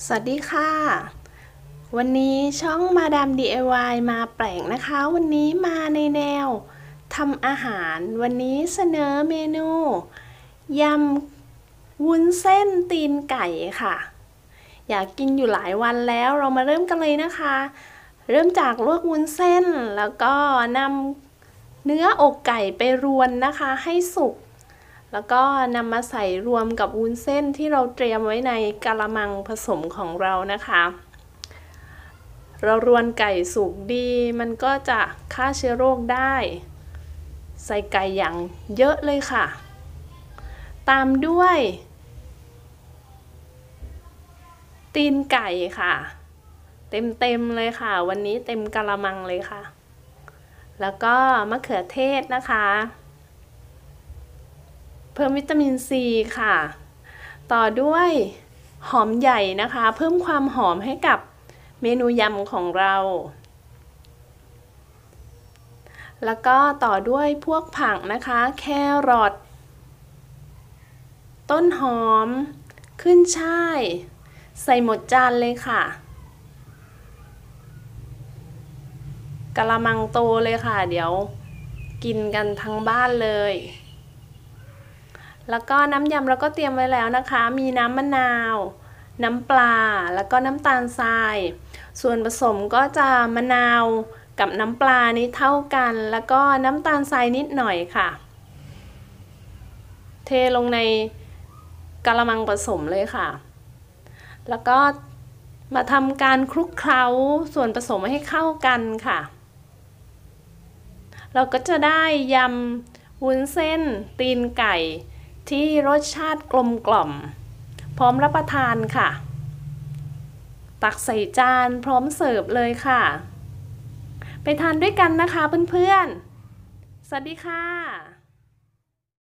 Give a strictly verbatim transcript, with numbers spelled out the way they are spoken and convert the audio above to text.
สวัสดีค่ะวันนี้ช่องมาดาม ดี ไอ วาย มาแปลกนะคะวันนี้มาในแนวทำอาหารวันนี้เสนอเมนูยำวุ้นเส้นตีนไก่ค่ะอยากกินอยู่หลายวันแล้วเรามาเริ่มกันเลยนะคะเริ่มจากลวกวุ้นเส้นแล้วก็นำเนื้ออกไก่ไปรวนนะคะให้สุกแล้วก็นำมาใส่รวมกับวุ้นเส้นที่เราเตรียมไว้ในกะละมังผสมของเรานะคะเรารวนไก่สุกดีมันก็จะฆ่าเชื้อโรคได้ใส่ไก่อย่างเยอะเลยค่ะตามด้วยตีนไก่ค่ะเต็มๆเลยค่ะวันนี้เต็มกะละมังเลยค่ะแล้วก็มะเขือเทศนะคะเพิ่มวิตามินซีค่ะต่อด้วยหอมใหญ่นะคะเพิ่มความหอมให้กับเมนูยำของเราแล้วก็ต่อด้วยพวกผักนะคะแครอทต้นหอมขึ้นช่ายใส่หมดจานเลยค่ะกะละมังโตเลยค่ะเดี๋ยวกินกันทั้งบ้านเลยแล้วก็น้ำยำเราก็เตรียมไว้แล้วนะคะมีน้ำมะนาวน้ำปลาแล้วก็น้ำตาลทรายส่วนผสมก็จะมะนาวกับน้ำปลานี้เท่ากันแล้วก็น้ำตาลทรายนิดหน่อยค่ะเทลงในกะละมังผสมเลยค่ะแล้วก็มาทำการคลุกเคล้าส่วนผสมให้เข้ากันค่ะเราก็จะได้ยำวุ้นเส้นตีนไก่ที่รสชาติกลมกล่อมพร้อมรับประทานค่ะตักใส่จานพร้อมเสิร์ฟเลยค่ะไปทานด้วยกันนะคะเพื่อนๆสวัสดีค่ะ